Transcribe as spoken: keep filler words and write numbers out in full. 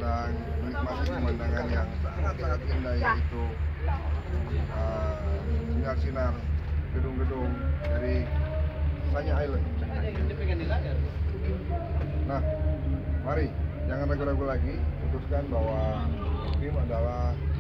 sedang menikmati pemandangan yang sangat-sangat indah, yaitu uh, sinar-sinar gedung-gedung dari Sanya Island. Nah, mari jangan ragu-ragu lagi, putuskan bahwa Bim adalah